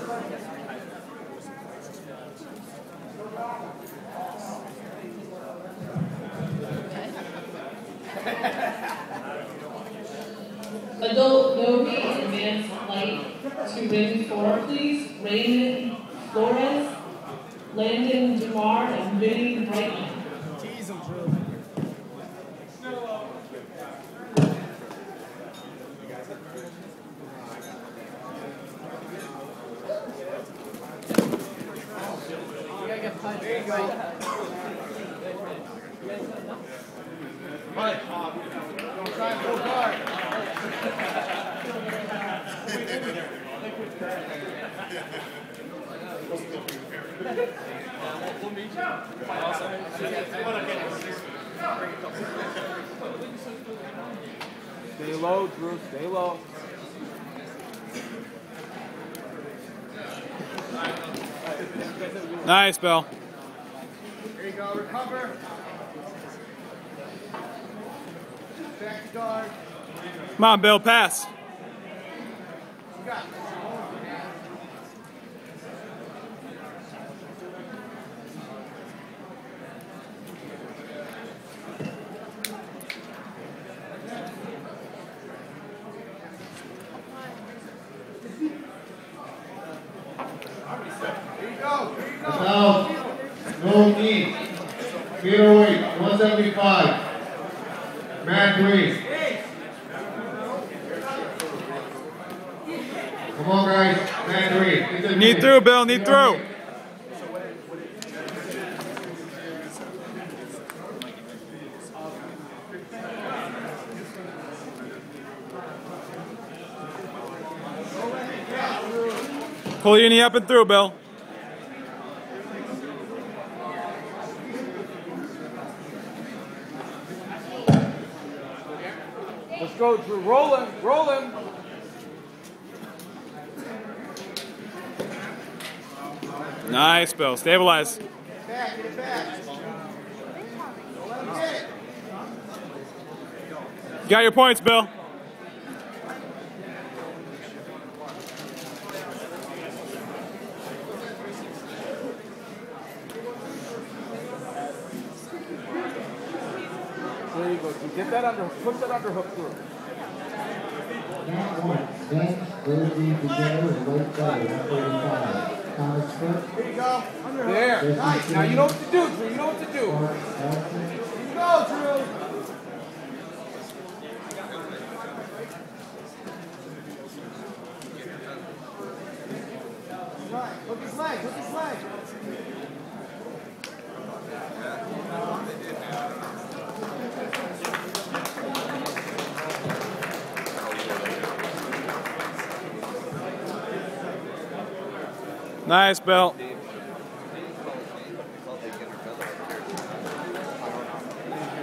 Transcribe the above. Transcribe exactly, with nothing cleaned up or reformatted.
Adult Novi advanced light to ring four, please. Raymond Flores, Landon Demar, and Vinny Brightman. Tease him, Drew. You gotta get punched. There you go. Punch. Don't try and pull guard. Stay low, Drew. Stay low. Nice, Bill. There you go. Recover. Back guard. Come on, Bill. Pass. You got it. Out. No knee. Middleweight, one seventy-five. Man three. Come on, guys. Man three. Knee through, Bill. Knee through. Pull your knee up and through, Bill. Let's go, Drew. Roll him. Roll him. Nice, Bill. Stabilize. Get it back. Get it back. Don't let him get it. You got your points, Bill. There you go. Get that under, push that underhook through. Bench, Thursday, together, and right side, one thirty-five. Thomas Cook. Here you go. There. Nice. Now you know what to do, Drew. You know what to do. Here you go, Drew. Right. Hook his leg. Hook his leg. Nice, Bill.